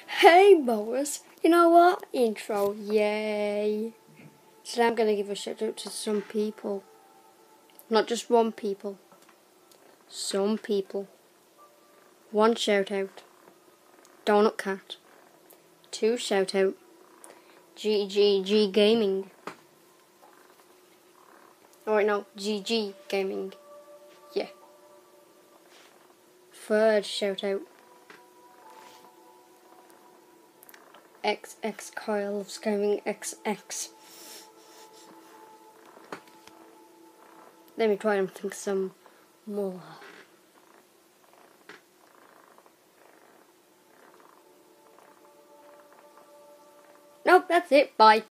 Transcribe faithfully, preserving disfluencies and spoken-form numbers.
Hey Boris, you know what? Intro, yay. So I'm going to give a shout out to some people. Not just one people. Some people. One shout out. Donut Cat. Two shout out. G G G Gaming. Oh wait, no. G G Gaming. Yeah. Third shout out. X X Kyle of Gaming X X. Let me try and think some more. Nope, that's it. Bye.